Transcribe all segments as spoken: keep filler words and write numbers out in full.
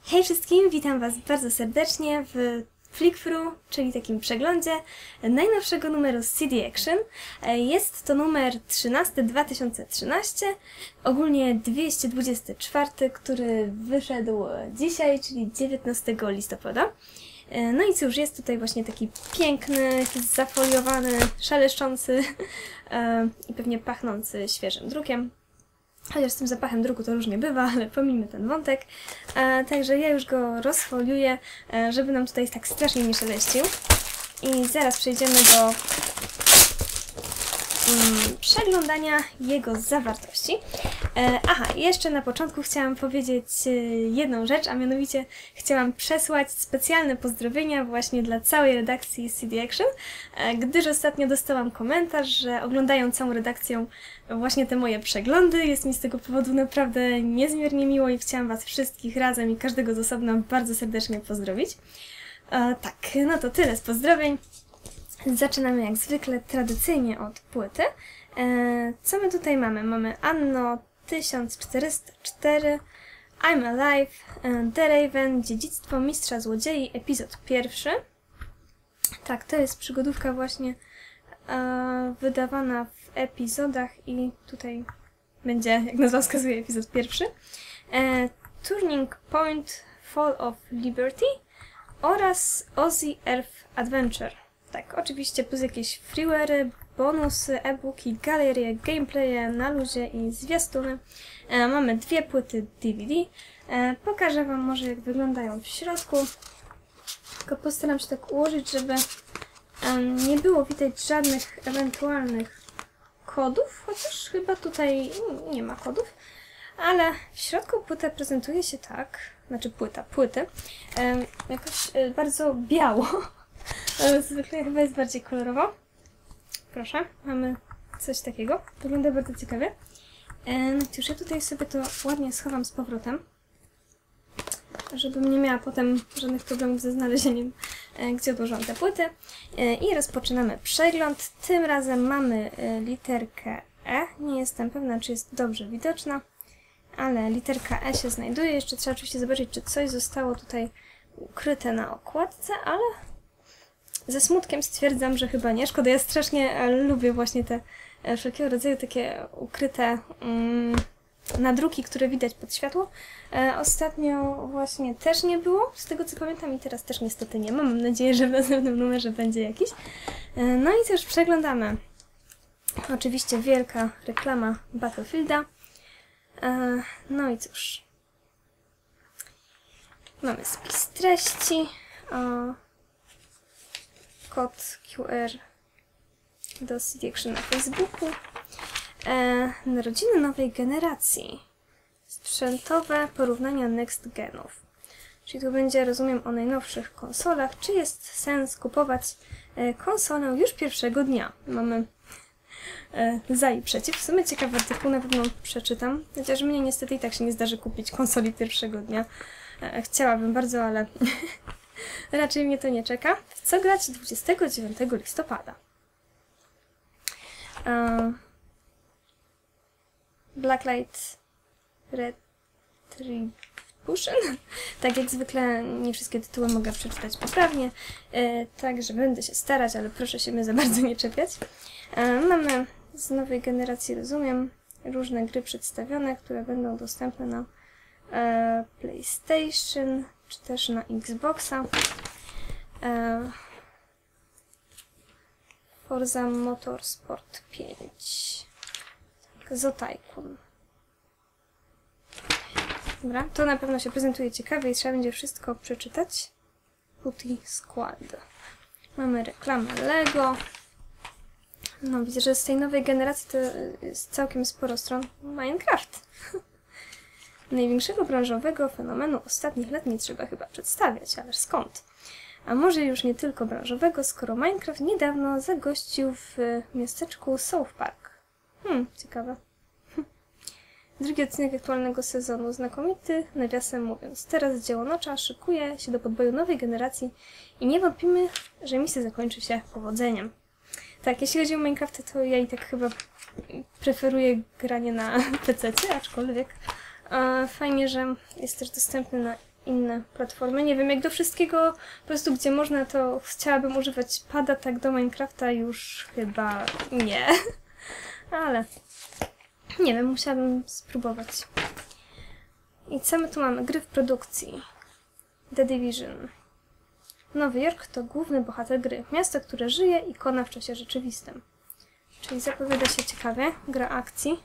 Hej wszystkim, witam Was bardzo serdecznie w Flickthrough, czyli takim przeglądzie najnowszego numeru z C D Action. Jest to numer trzynasty dwa tysiące trzynasty, ogólnie dwieście dwudziesty czwarty, który wyszedł dzisiaj, czyli dziewiętnastego listopada. No i cóż, jest tutaj właśnie taki piękny, zafoliowany, szeleszczący i pewnie pachnący świeżym drukiem. Chociaż z tym zapachem druku to różnie bywa, ale pomijmy ten wątek. E, także ja już go rozfoliuję, e, żeby nam tutaj tak strasznie nie szeleścił. I zaraz przejdziemy do mm, przeglądania jego zawartości. E, aha, jeszcze na początku chciałam powiedzieć e, jedną rzecz, a mianowicie chciałam przesłać specjalne pozdrowienia właśnie dla całej redakcji C D Action, e, gdyż ostatnio dostałam komentarz, że oglądają całą redakcją właśnie te moje przeglądy. Jest mi z tego powodu naprawdę niezmiernie miło i chciałam Was wszystkich razem i każdego z osobna bardzo serdecznie pozdrowić. E, tak, no to tyle z pozdrowień. Zaczynamy jak zwykle tradycyjnie od płyty. E, co my tutaj mamy? Mamy Anno tysiąc czterysta cztery, I'm Alive, e, The Raven, Dziedzictwo Mistrza Złodziei, epizod pierwszy. Tak, to jest przygodówka właśnie e, wydawana w epizodach i tutaj będzie, jak nazwa wskazuje, epizod pierwszy. E, Turning Point, Fall of Liberty oraz Ozzy Earth Adventure. Tak, oczywiście plus jakieś freeware'y, bonusy, e-booki, galerie, gameplaye na luzie i zwiastuny. E, mamy dwie płyty D V D. E, pokażę Wam może, jak wyglądają w środku. Tylko postaram się tak ułożyć, żeby e, nie było widać żadnych ewentualnych kodów, chociaż chyba tutaj nie ma kodów. Ale w środku płyta prezentuje się tak, znaczy płyta, płyty, e, jakoś e, bardzo biało. Ale zwykle chyba jest bardziej kolorowo. Proszę, mamy coś takiego. Wygląda bardzo ciekawie. E, no już ja tutaj sobie to ładnie schowam z powrotem, żebym nie miała potem żadnych problemów ze znalezieniem, e, gdzie odłożyłam te płyty. E, I rozpoczynamy przegląd. Tym razem mamy e, literkę E. Nie jestem pewna, czy jest dobrze widoczna, ale literka E się znajduje. Jeszcze trzeba oczywiście zobaczyć, czy coś zostało tutaj ukryte na okładce, ale ze smutkiem stwierdzam, że chyba nie. Szkoda, ja strasznie lubię właśnie te wszelkiego rodzaju takie ukryte um, nadruki, które widać pod światło. E, ostatnio właśnie też nie było, z tego co pamiętam, i teraz też niestety nie ma. Mam nadzieję, że w następnym numerze będzie jakiś. E, no i też przeglądamy. Oczywiście wielka reklama Battlefielda. E, no i cóż. Mamy spis treści. O, kod Q R do C D Action na Facebooku. E, narodziny nowej generacji. Sprzętowe porównania next genów. Czyli tu będzie, rozumiem, o najnowszych konsolach. Czy jest sens kupować e, konsolę już pierwszego dnia? Mamy e, za i przeciw. W sumie ciekawy artykuł, na pewno przeczytam. Chociaż mnie niestety i tak się nie zdarzy kupić konsoli pierwszego dnia. E, chciałabym bardzo, ale raczej mnie to nie czeka. W co grać dwudziestego dziewiątego listopada? Uh, Blacklight Retribution. Tak jak zwykle nie wszystkie tytuły mogę przeczytać poprawnie, e, także będę się starać, ale proszę się mnie za bardzo nie czepiać. E, mamy z nowej generacji, rozumiem, różne gry przedstawione, które będą dostępne na e, PlayStation czy też na Xboxa. E, Forza Motorsport pięć. Tak, Zo Tycoon. Dobra, to na pewno się prezentuje ciekawie i trzeba będzie wszystko przeczytać. Putty Squad. Mamy reklamę Lego. No, widzę, że z tej nowej generacji to jest całkiem sporo stron. Minecraft. Największego branżowego fenomenu ostatnich lat nie trzeba chyba przedstawiać, ale skąd? A może już nie tylko branżowego, skoro Minecraft niedawno zagościł w miasteczku South Park. Hmm, ciekawe. Drugi odcinek aktualnego sezonu, znakomity, nawiasem mówiąc. Teraz dzieło nocza szykuje się do podboju nowej generacji i nie wątpimy, że misja zakończy się powodzeniem. Tak, jeśli chodzi o Minecraft, to ja i tak chyba preferuję granie na pececie, aczkolwiek e, fajnie, że jest też dostępny na inne platformy. Nie wiem, jak do wszystkiego po prostu gdzie można, to chciałabym używać pada, tak do Minecrafta już chyba nie. Ale nie wiem, musiałabym spróbować. I co my tu mamy? Gry w produkcji. The Division. Nowy Jork to główny bohater gry. Miasto, które żyje, ikona w czasie rzeczywistym. Czyli zapowiada się ciekawie. Gra akcji.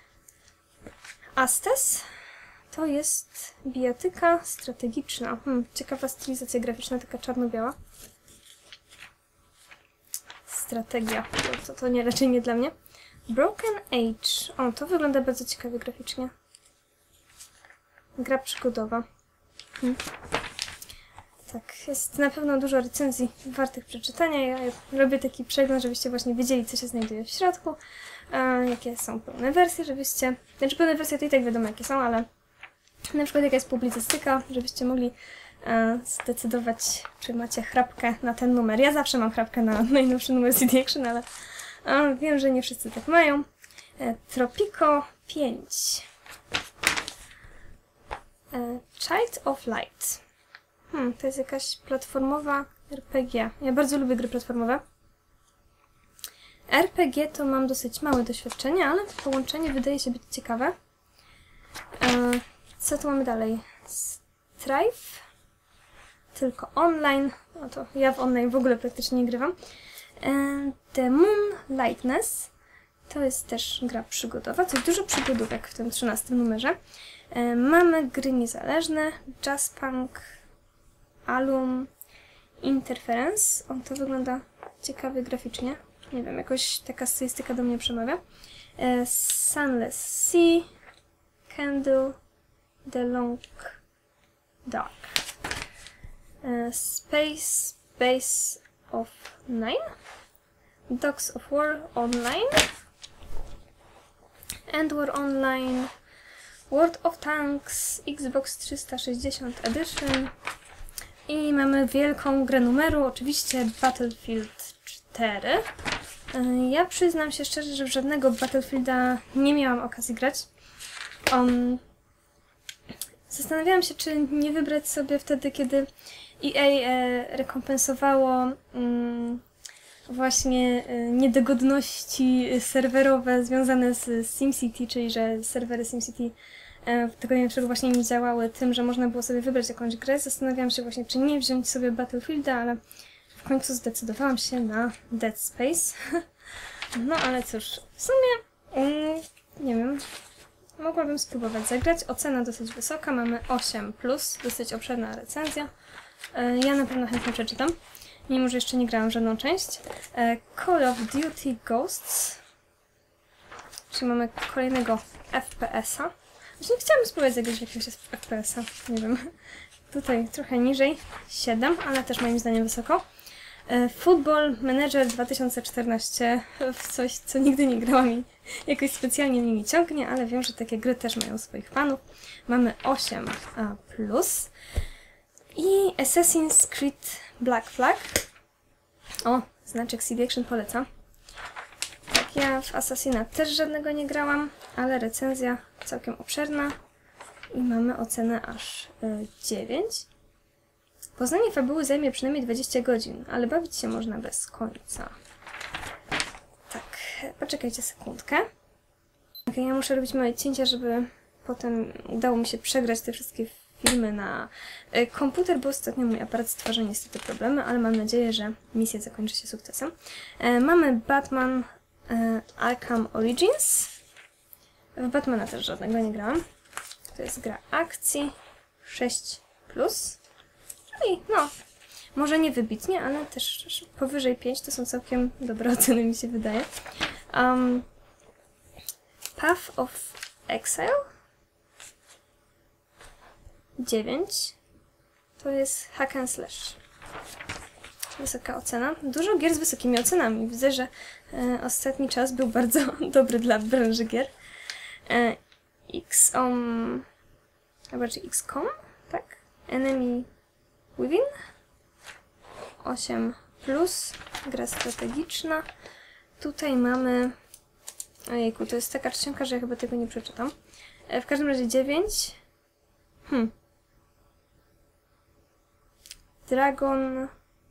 Astes to jest bijatyka strategiczna. Hmm, ciekawa stylizacja graficzna, taka czarno-biała. Strategia. To, to nie, raczej nie dla mnie. Broken Age. O, to wygląda bardzo ciekawie graficznie. Gra przygodowa. Hmm. Tak, jest na pewno dużo recenzji wartych przeczytania. Ja robię taki przegląd, żebyście właśnie wiedzieli, co się znajduje w środku, a jakie są pełne wersje, żebyście... Znaczy pełne wersje to i tak wiadomo, jakie są, ale na przykład jaka jest publicystyka, żebyście mogli e, zdecydować, czy macie chrapkę na ten numer. Ja zawsze mam chrapkę na najnowszy numer C D Action, ale e, wiem, że nie wszyscy tak mają. E, Tropico pięć. E, Child of Light. Hmm, to jest jakaś platformowa R P G. Ja bardzo lubię gry platformowe. R P G to mam dosyć małe doświadczenie, ale połączenie wydaje się być ciekawe. E, co tu mamy dalej? Strife. Tylko online. No to ja w online w ogóle praktycznie nie grywam. E, The Moon Lightness. To jest też gra przygodowa. Coś dużo przygodówek w tym trzynastym numerze. E, mamy gry niezależne. Jazzpunk. Alum Interference. On to wygląda ciekawie graficznie. Nie wiem, jakoś taka stylistyka do mnie przemawia. E, Sunless Sea. Candle. The Long Dark. E, Space Base of Nine. Dogs of War Online. End War Online. World of Tanks. Xbox trzysta sześćdziesiąt Edition. I mamy wielką grę numeru, oczywiście Battlefield cztery. Ja przyznam się szczerze, że w żadnego Battlefielda nie miałam okazji grać. Um, zastanawiałam się, czy nie wybrać sobie wtedy, kiedy E A e, rekompensowało um, właśnie e, niedogodności serwerowe związane z SimCity, czyli że serwery SimCity w tygodniu przed właśnie nie działały tym, że można było sobie wybrać jakąś grę. Zastanawiałam się właśnie, czy nie wziąć sobie Battlefielda, ale w końcu zdecydowałam się na Dead Space. No ale cóż, w sumie um, nie wiem, mogłabym spróbować zagrać. Ocena dosyć wysoka, mamy osiem plus, dosyć obszerna recenzja. Ja na pewno chętnie przeczytam, mimo że jeszcze nie grałam w żadną część. Call of Duty Ghosts, czyli mamy kolejnego F P S-a. Właśnie chciałam spróbować zagrać w jakiegoś F P S-a, nie wiem. Tutaj trochę niżej, siedem, ale też moim zdaniem wysoko. E, Football Manager dwa tysiące czternaście, w coś, co nigdy nie grałam i jakoś specjalnie mnie nie ciągnie, ale wiem, że takie gry też mają swoich fanów. Mamy osiem plus. I Assassin's Creed Black Flag. O, znaczek C D Action polecam. Tak, ja w Assassina też żadnego nie grałam, ale recenzja całkiem obszerna i mamy ocenę aż y, dziewięć. Poznanie fabuły zajmie przynajmniej dwadzieścia godzin, ale bawić się można bez końca. Tak, poczekajcie sekundkę. Okay, ja muszę robić małe cięcia, żeby potem udało mi się przegrać te wszystkie filmy na y, komputer, bo ostatnio mój aparat stwarza niestety problemy, ale mam nadzieję, że misja zakończy się sukcesem. E, mamy Batman e, Arkham Origins. W Batmana też żadnego nie grałam. To jest gra akcji sześć plus. Czyli no, może nie wybitnie, ale też powyżej pięć to są całkiem dobre oceny, mi się wydaje. Um, Path of Exile dziewięć. To jest hack and slash. Wysoka ocena. Dużo gier z wysokimi ocenami. Widzę, że e, ostatni czas był bardzo dobry dla branży gier. E, X O M, a bardziej X COM, tak? Enemy Within osiem plus, gra strategiczna. Tutaj mamy, ojejku, to jest taka czcionka, że ja chyba tego nie przeczytam. E, w każdym razie dziewięć. Hmm. Dragon...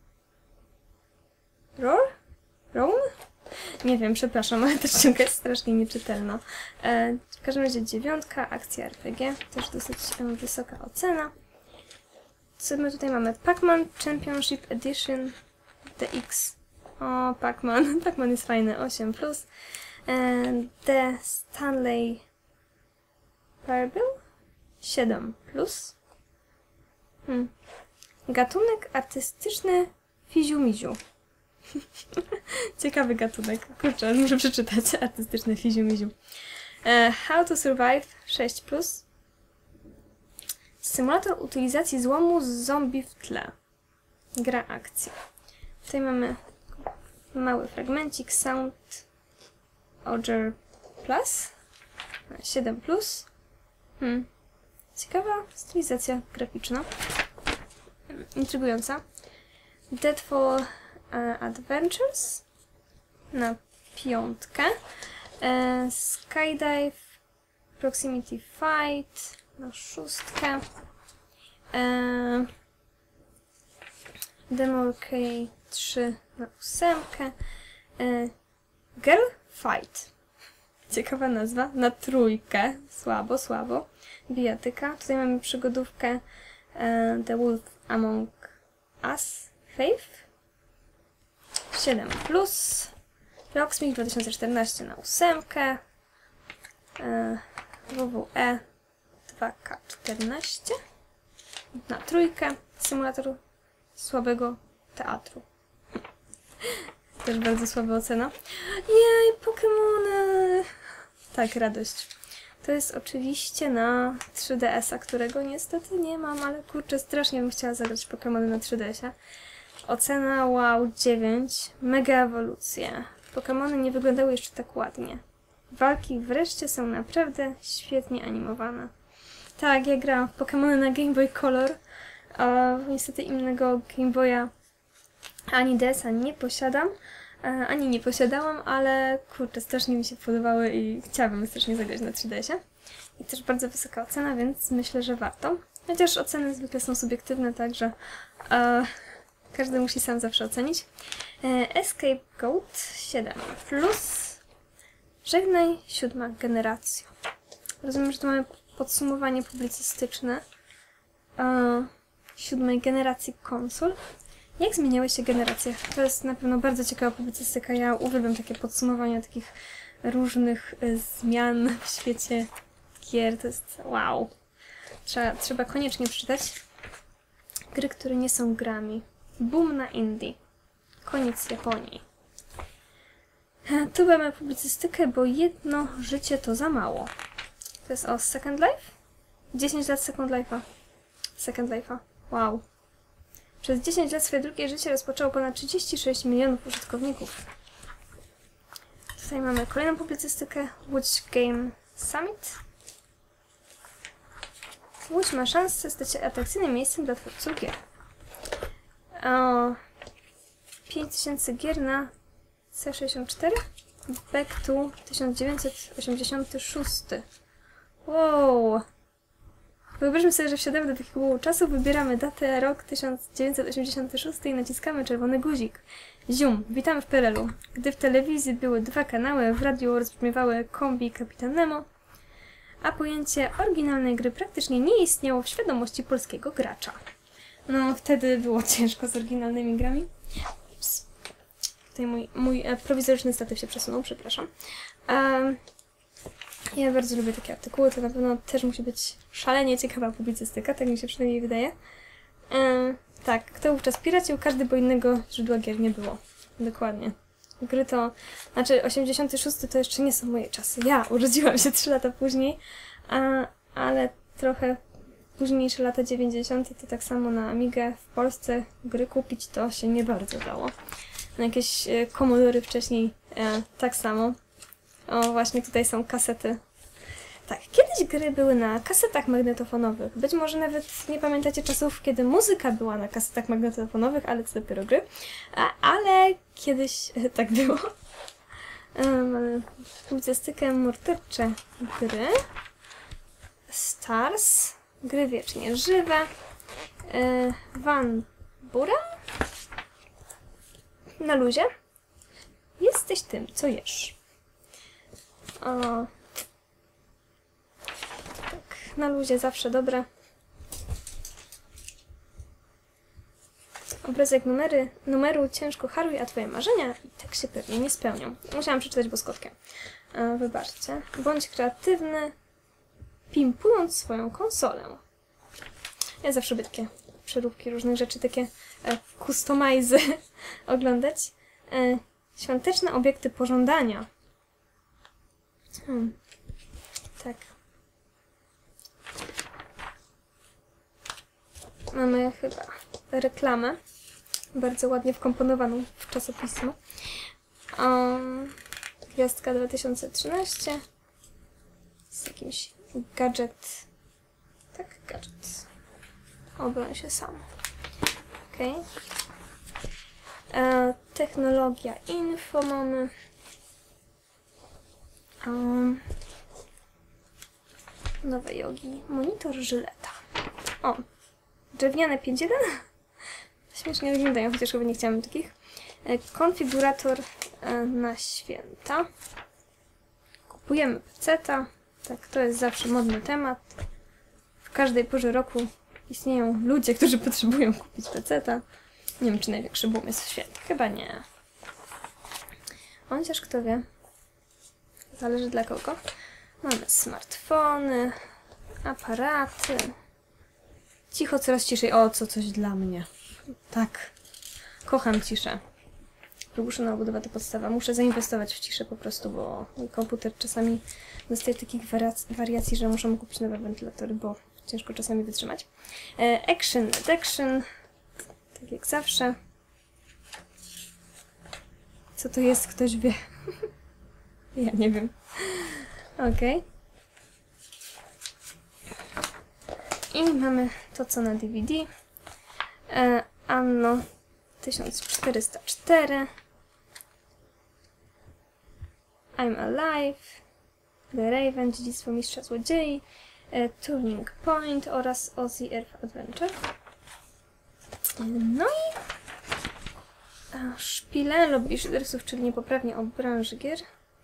Roar? Roam? Nie wiem, przepraszam, ale ta czcionka jest strasznie nieczytelna. E, w każdym razie dziewiątka, akcja R P G, też dosyć e, wysoka ocena. Co my tutaj mamy? Pac-Man Championship Edition D X. O, Pac-Man. Pac-Man jest fajny, osiem plus. E, The Stanley Parable? siedem plus. Hmm. Gatunek artystyczny Fiziu-miziu. Ciekawy gatunek. Kurczę, muszę przeczytać. Artystyczny Fiziu-miziu. E, How to Survive sześć plus. Symulator utylizacji złomu z zombie w tle. Gra akcji. Tutaj mamy mały fragmencik. Sound Auger Plus. siedem plus. Hmm. Ciekawa stylizacja graficzna. Intrygująca. Deadfall uh, Adventures na piątkę. E, Skydive Proximity Fight na szóstkę. E, Demorcade trzy na ósemkę. E, Girl Fight. Ciekawa nazwa. Na trójkę. Słabo, słabo. Bijatyka. Tutaj mamy przygodówkę e, The Wolf Among Us. Faith. siedem plus. Rocksmith dwa tysiące czternaście na ósemkę. E, W W E dwa K czternaście na trójkę. Symulator słabego teatru. Też bardzo słaba ocena. Jej, Pokemony! Tak, radość. To jest oczywiście na trzy D S a, którego niestety nie mam, ale kurczę, strasznie bym chciała zagrać Pokemony na trzy D S a. Ocena wow, dziewięć. Mega ewolucje. Pokemony nie wyglądały jeszcze tak ładnie. Walki wreszcie są naprawdę świetnie animowane. Tak, ja grałam w Pokemony na Game Boy Color. A niestety innego Game Boya ani D S a nie posiadam. Ani nie posiadałam, ale kurczę, strasznie mi się podobały i chciałabym strasznie zagrać na trzy D S a. I też bardzo wysoka ocena, więc myślę, że warto. Chociaż oceny zwykle są subiektywne, także e, każdy musi sam zawsze ocenić. E, Escape Goat siedem plus. Żegnaj siódma generacja. Rozumiem, że tu mamy podsumowanie publicystyczne e, siódmej generacji konsol. Jak zmieniały się generacje? To jest na pewno bardzo ciekawa publicystyka. Ja uwielbiam takie podsumowania takich różnych y, zmian w świecie gier. To jest wow. Trzeba, trzeba koniecznie przeczytać. Gry, które nie są grami. Boom na indie. Koniec Japonii. Tu mamy publicystykę, bo jedno życie to za mało. To jest o Second Life? dziesięć lat Second Life'a. Second Life'a. Wow. Przez dziesięć lat swoje drugie życie rozpoczęło ponad trzydzieści sześć milionów użytkowników. Tutaj mamy kolejną publicystykę. Łódź Game Summit. Łódź ma szansę stać się atrakcyjnym miejscem dla twórców gier. O, pięć tysięcy gier na C sześćdziesiąt cztery. Back to tysiąc dziewięćset osiemdziesiąty szósty. Wow! Wyobraźmy sobie, że wsiadamy do takiego czasu, wybieramy datę, rok tysiąc dziewięćset osiemdziesiąty szósty i naciskamy czerwony guzik. Zium, witamy w P R L u. Gdy w telewizji były dwa kanały, w radiu rozbrzmiewały kombi i Kapitan Nemo, a pojęcie oryginalnej gry praktycznie nie istniało w świadomości polskiego gracza. No, wtedy było ciężko z oryginalnymi grami. Ups. Tutaj mój, mój e, prowizoryczny statyw się przesunął, przepraszam. Um, Ja bardzo lubię takie artykuły, to na pewno też musi być szalenie ciekawa publicystyka, tak mi się przynajmniej wydaje. Eee, tak, kto wówczas piracił, każdy, bo innego źródła gier nie było. Dokładnie. Gry to... Znaczy, osiemdziesiąty szósty to jeszcze nie są moje czasy. Ja urodziłam się trzy lata później, a, ale trochę późniejsze lata dziewięćdziesiąte to tak samo na Amigę w Polsce gry kupić to się nie bardzo dało. Na jakieś e, Commodory wcześniej e, tak samo. O, właśnie tutaj są kasety. Tak, kiedyś gry były na kasetach magnetofonowych. Być może nawet nie pamiętacie czasów, kiedy muzyka była na kasetach magnetofonowych, ale to dopiero gry. A, ale kiedyś tak było. Mamy publicystykę, mordercze gry. Stars. Gry wiecznie żywe. Van Bura? Na luzie? Jesteś tym, co jesz. O. Tak, na luzie zawsze dobre. Obrazek numery, numeru ciężko haruj, a twoje marzenia i tak się pewnie nie spełnią. Musiałam przeczytać błyskotkę. E, wybaczcie. Bądź kreatywny, pimpując swoją konsolę. Ja zawsze lubię takie przeróbki różnych rzeczy, takie e, customizy oglądać. E, świąteczne obiekty pożądania. Hmm. Tak. Mamy chyba reklamę, bardzo ładnie wkomponowaną w czasopismo. Um, Gwiazdka dwa tysiące trzynaście z jakimś gadżet. Tak, gadżet. Obroń się sam. Okej. Okay. E, technologia info mamy. Um, nowe jogi. Monitor Żyleta. O! Drewniane pięć jeden? Śmiesznie wyglądają, chociaż chyba nie chciałam takich. E, konfigurator e, na święta. Kupujemy peceta. Tak, to jest zawsze modny temat. W każdej porze roku istnieją ludzie, którzy potrzebują kupić peceta. Nie wiem, czy największy boom jest w święta. Chyba nie. Chociaż kto wie. Zależy dla kogo. Mamy smartfony, aparaty. Cicho, coraz ciszej. O, co coś dla mnie. Tak. Kocham ciszę. Próbuję budować to podstawa. Muszę zainwestować w ciszę po prostu, bo mój komputer czasami dostaje takich wariacji, że muszę mu kupić nowe wentylatory, bo ciężko czasami wytrzymać. E, action, action. Tak jak zawsze. Co to jest? Ktoś wie. Ja nie wiem. Okej. Okay. I mamy to, co na D V D. E, Anno tysiąc czterysta cztery. I'm Alive. The Raven, Dziedzictwo Mistrza Złodziei. E, Turning Point oraz Ozzy Earth Adventure. E, no i a, szpile lobby szydersów, czyli niepoprawnie o branży gier.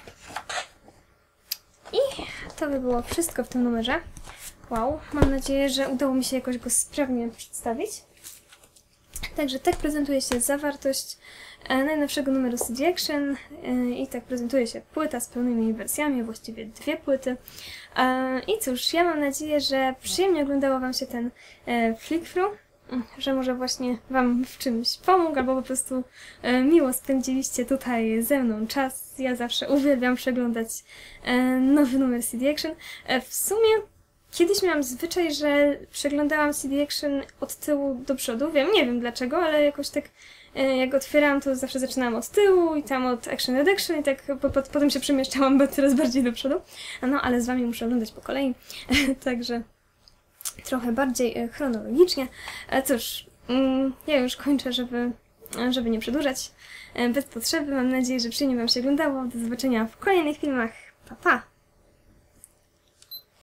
I to by było wszystko w tym numerze. Wow, mam nadzieję, że udało mi się jakoś go sprawnie przedstawić. Także tak prezentuje się zawartość e, najnowszego numeru C D Action e, i tak prezentuje się płyta z pełnymi wersjami, właściwie dwie płyty. E, I cóż, ja mam nadzieję, że przyjemnie oglądało Wam się ten e, flick-through, że może właśnie Wam w czymś pomógł, albo po prostu e, miło spędziliście tutaj ze mną czas. Ja zawsze uwielbiam przeglądać e, nowy numer C D Action. E, w sumie kiedyś miałam zwyczaj, że przeglądałam C D Action od tyłu do przodu. Wiem, nie wiem dlaczego, ale jakoś tak e, jak otwierałam, to zawsze zaczynałam od tyłu i tam od Action and Action i tak po, po, potem się przemieszczałam coraz bardziej do przodu. No, ale z Wami muszę oglądać po kolei, także trochę bardziej e, chronologicznie. E, cóż, mm, ja już kończę, żeby, żeby nie przedłużać e, bez potrzeby. Mam nadzieję, że przyjemnie Wam się oglądało. Do zobaczenia w kolejnych filmach. Pa, pa!